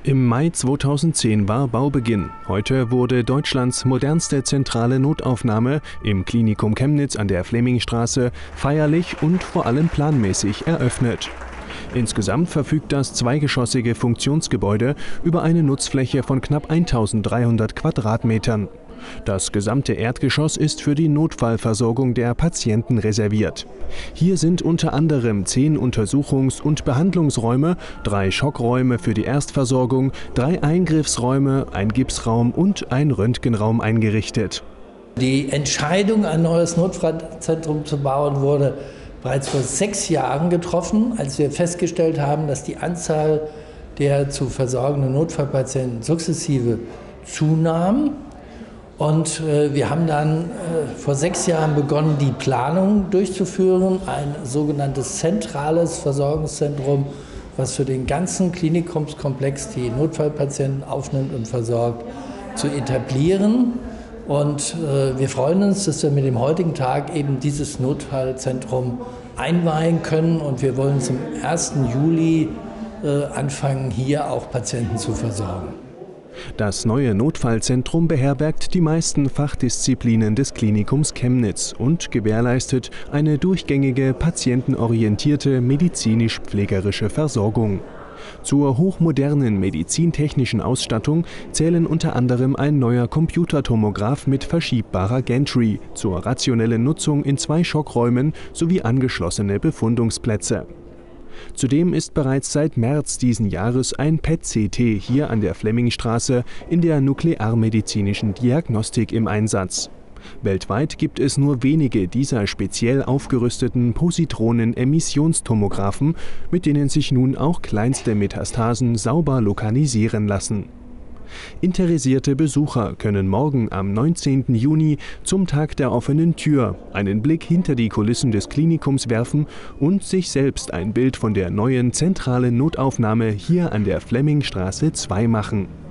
Im Mai 2010 war Baubeginn. Heute wurde Deutschlands modernste zentrale Notaufnahme im Klinikum Chemnitz an der Flemmingstraße feierlich und vor allem planmäßig eröffnet. Insgesamt verfügt das zweigeschossige Funktionsgebäude über eine Nutzfläche von knapp 1300 Quadratmetern. Das gesamte Erdgeschoss ist für die Notfallversorgung der Patienten reserviert. Hier sind unter anderem 10 Untersuchungs- und Behandlungsräume, 3 Schockräume für die Erstversorgung, 3 Eingriffsräume, ein Gipsraum und ein Röntgenraum eingerichtet. Die Entscheidung, ein neues Notfallzentrum zu bauen, wurde bereits vor 6 Jahren getroffen, als wir festgestellt haben, dass die Anzahl der zu versorgenden Notfallpatienten sukzessive zunahm. Und wir haben dann vor 6 Jahren begonnen, die Planung durchzuführen, ein sogenanntes zentrales Versorgungszentrum, was für den ganzen Klinikumskomplex die Notfallpatienten aufnimmt und versorgt, zu etablieren. Und wir freuen uns, dass wir mit dem heutigen Tag eben dieses Notfallzentrum einweihen können. Und wir wollen zum 1. Juli anfangen, hier auch Patienten zu versorgen. Das neue Notfallzentrum beherbergt die meisten Fachdisziplinen des Klinikums Chemnitz und gewährleistet eine durchgängige, patientenorientierte medizinisch-pflegerische Versorgung. Zur hochmodernen medizintechnischen Ausstattung zählen unter anderem ein neuer Computertomograph mit verschiebbarer Gantry zur rationellen Nutzung in 2 Schockräumen sowie angeschlossene Befundungsplätze. Zudem ist bereits seit März diesen Jahres ein PET-CT hier an der Flemmingstraße in der nuklearmedizinischen Diagnostik im Einsatz. Weltweit gibt es nur wenige dieser speziell aufgerüsteten Positronen-Emissionstomographen, mit denen sich nun auch kleinste Metastasen sauber lokalisieren lassen. Interessierte Besucher können morgen am 19. Juni zum Tag der offenen Tür einen Blick hinter die Kulissen des Klinikums werfen und sich selbst ein Bild von der neuen zentralen Notaufnahme hier an der Flemmingstraße 2 machen.